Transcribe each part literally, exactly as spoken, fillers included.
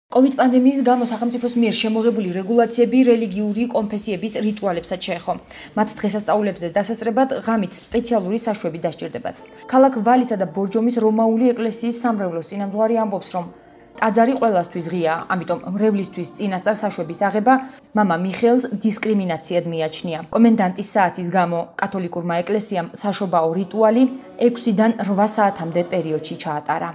COVID პანდემიის გამო სახელმწიფოს მიერ შემოღებული რეგულაციები რელიგიური კონფესიების რიტუალებსაც შეეხო. მათ დღესასწაულებზე დასასწრებად ღამით სპეციალური საშვები დასჭირდებათ. ქალაქ ვალისა და ბორჯომის რომაული ეკლესიის სამრევლოს წინამძღვარი ამბობს, რომ ტაძარი ყველასთვის ღია, ამიტომ მრევლისთვის წინასწარ საშვების აღება მამა მიხეილს დისკრიმინაციად მიაჩნია. კომენდანტის საათის გამო კათოლიკურმა ეკლესიამ საშობაო რიტუალი ექვსიდან რვა საათამდე პერიოდში ჩაატარა.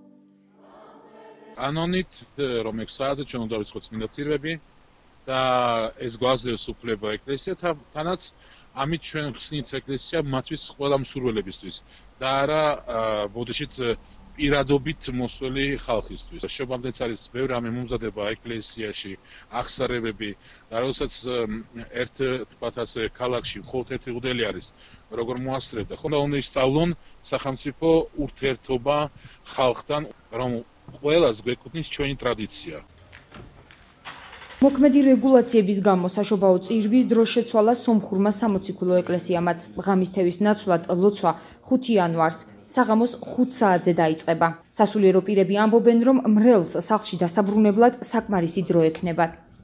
Anonit, რომ ექვს საათზე ჩვენ უნდა დავიწყოთ წმინდა წირვები და ეს გვაძლევს უფლება ეკლესიას, თანაც ამით ჩვენ ხსნით ეკლესია მათთვის ყველა მსურველებისთვის და არა ბოდიშით პირადობით მოსველი ხალხისთვის. შობამდეც არის ბევრი რამე მომზადება ეკლესიაში, აღსარებები და როდესაც ერთ თქვათ ასე ქალაქში მხოლოდ ერთი მღვდელი არის, როგორ მოასწრებდა, ხომ და უნდა ისწავლონ სახელმწიფო ურთიერთობა ხალხთან, რომ ყველას გვეკუთვნის ჩვენი ტრადიცია. მოქმედი რეგულაციების გამო საშობაო წირვის დროს შეცვალა სომხურმა სამოციქულო ეკლესიამაც. ღამის თევის ნაცვლად ლოცვა ხუთი იანვარს საღამოს ხუთ საათზე დაიწყება. სასულიერო პირები ამბობენ, რომ მრევლს სახლში დასაბრუნებლად საკმარისი დრო ექნება.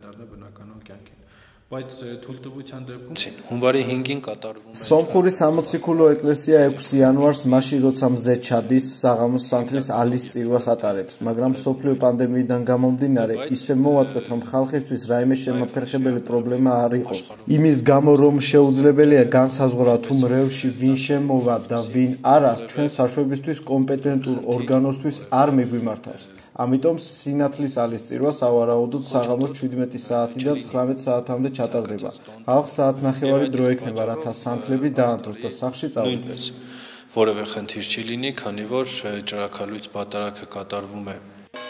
სომხური სამოციქულო ეკლესია ექვსი იანვარს მაშინ როცა მზე ჩადის საღამოს სანთლის ალის წირვას ატარებს, მაგრამ მსოფლიო პანდემიიდან გამომდინარე ისე მოვაწყეთ, რომ ხალხისთვის რაიმე შემოფერხებელი პრობლემა არ იყოს. იმის გამო, რომ შეუძლებელია განსაზღვრა თუ მრევლში ვინ შემოვა და ვინ არა, ჩვენ საშვებისთვის კომპეტენტურ ორგანოსთვის არ მიგვიმართავს. ამიტომ სინათლის ალის წირვა სავარაუდოდ საღამოს შვიდმეტი საათიდან ცხრამეტ საათამდე ჩატარდება. ხალხს საათნახევარი დრო ექნება, რათა სანთლები დაანთოს და სახლში წავიდეს. որևէ խնդիր չի լինի, քանի որ ջրաքալույց ბატարակը կատարվում է.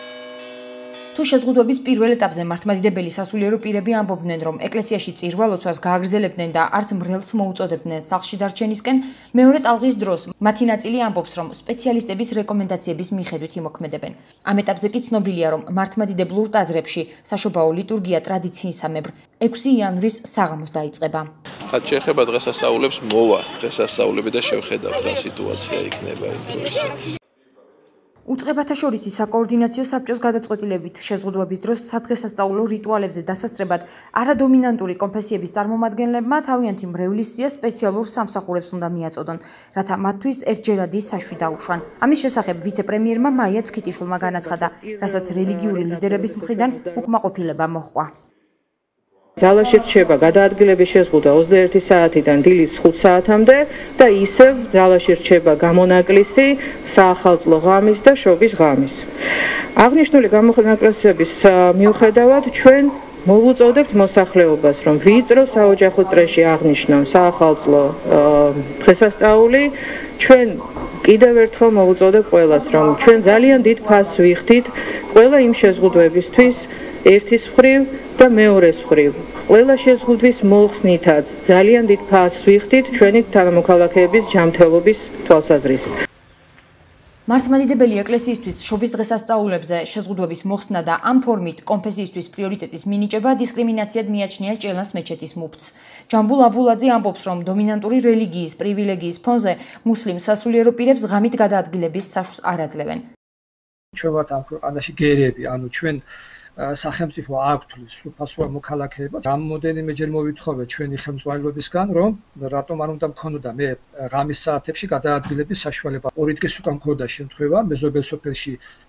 თუ შეზღუდვების პირველ ეტაპზე მართლმადიდებელი სასულიერო პირები ამბობდნენ, რომ ეკლესიაში წირვა-ლოცვას გააგრძელებდნენ და არც მრევლს მოუწოდებდნენ სახლში დარჩენისკენ, მეორე ტალღის დროს მათი ნაწილი ამბობს, რომ სპეციალისტების რეკომენდაციების მიხედვით იმოქმედებენ. ამ ეტაპზე კი ცნობილია, რომ მართლმადიდებლურ ტაძრებში საშობაო ლიტურგია ტრადიციისამებრ ექვსი იანვრის საღამოს დაიწყება. რაც შეეხება დღესასწაულებს, მოვა დღესასწაულები და შევხედავთ რა სიტუაცია იქნება იმ დროისათვის. უწყებათა შორის საკოორდინაციო საბჭოს გადაწყვეტილებით შეზღუდვების დროს სადღესასწაულო რიტუალებზე დასასწრებად არადომინანტური კონფესიების წარმომადგენლებმა თავიანთი მრევლის სია სპეციალურ სამსახურებს უნდა მიაწოდონ, რათა მათთვის ერთჯერადი საშვი დაუშვან. ამის შესახებ ვიცე-პრემიერმა მაია ცქიტიშვილმა განაცხადა, რასაც რელიგიური ლიდერების მხრიდან უკმაყოფილება მოჰყვა. ძალაში რჩება გადაადგილების შეზღუდვა ოცდაერთი საათიდან დილის ხუთ საათამდე და ისევ ძალაში რჩება გამონაკლისი საახალწლო ღამის და შობის ღამის. აღნიშნული გამოხმაურების მიუხედავად ჩვენ მოვუწოდებთ მოსახლეობას, რომ ვიწრო საოჯახო წრეში აღნიშნონ საახალწლო დღესასწაული. ჩვენ კიდევ ერთხელ მოვუწოდებთ ყველას, რომ ჩვენ ძალიან დიდ ფასს ვიხდით ყველა იმ შეზღუდვებისთვის ერთის მხრივ და მეორეს მხრივ. ყველა შეზღუდვის მოხსნითაც ძალიან დიდ ფასს ვიხდით ჩვენი თანამოქალაქეების ჯანმრთელობის თვალსაზრისით. მართლმადიდებელი ეკლესიისთვის შობის დღესასწაულებზე შეზღუდვების მოხსნა და ამ ფორმით კონფესიისთვის პრიორიტეტის მინიჭება დისკრიმინაციად მიაჩნია ჭელას მეჩეთის მუფტს. ჯამბულ აბულაძე ამბობს, რომ დომინანტური რელიგიის პრივილეგიის ფონზე მუსლიმ სასულიერო პირებს ღამით გადაადგილების საშუს არ აძლევენ. ჩვენ ვართ ამ ქვეყანაში გერები, ანუ ჩვენ სახელმწიფო აქვთ სრულფასოვან მოქალაქეებას. რამდენიმეჯერ მოვითხოვეთ ჩვენი ხელმძღვანელობისგან, რომ რატომ არ უნდა მქონოდა მე ღამის საათებში გადაადგილების საშუალება. ორი დღის უკან მქონდა შემთხვევა, მეზობელ სოფელში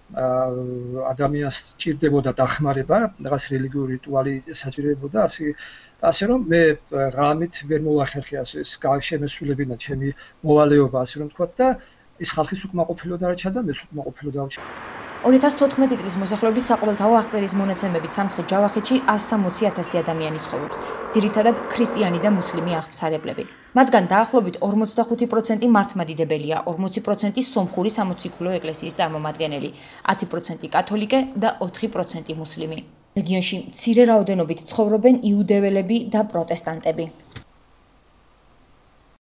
ადამიანს სჭირდებოდა დახმარება, რაღაც რელიგიური რიტუალი საჭიროებოდა, ასე ასე რომ მე ღამით ვერ მოვახერხე ასე შემესრულებინა ჩემი მოვალეობა, ასე რომ თქვა და ის ხალხის უკმაყოფილო დარჩა და მეც უკმაყოფილო დავჭა. ორი ათას თოთხმეტი წლის მოსახლეობის საყოველთაო აღწერის მონაცემებით სამცხე ჯავახეთში ას სამოცი ათასი ადამიანი ცხოვრობს, ძირითადად ქრისტიანი და მუსლიმი აღმსარებლები. მათგან დაახლოებით ორმოცდახუთი პროცენტი მართლმადიდებელია, ორმოცი პროცენტი სომხური სამოციქულო ეკლესიის წარმომადგენელი, ათი პროცენტი კათოლიკე და ოთხი პროცენტი მუსლიმი. რეგიონში მცირე რაოდენობით ცხოვრობენ იუდეველები და პროტესტანტები.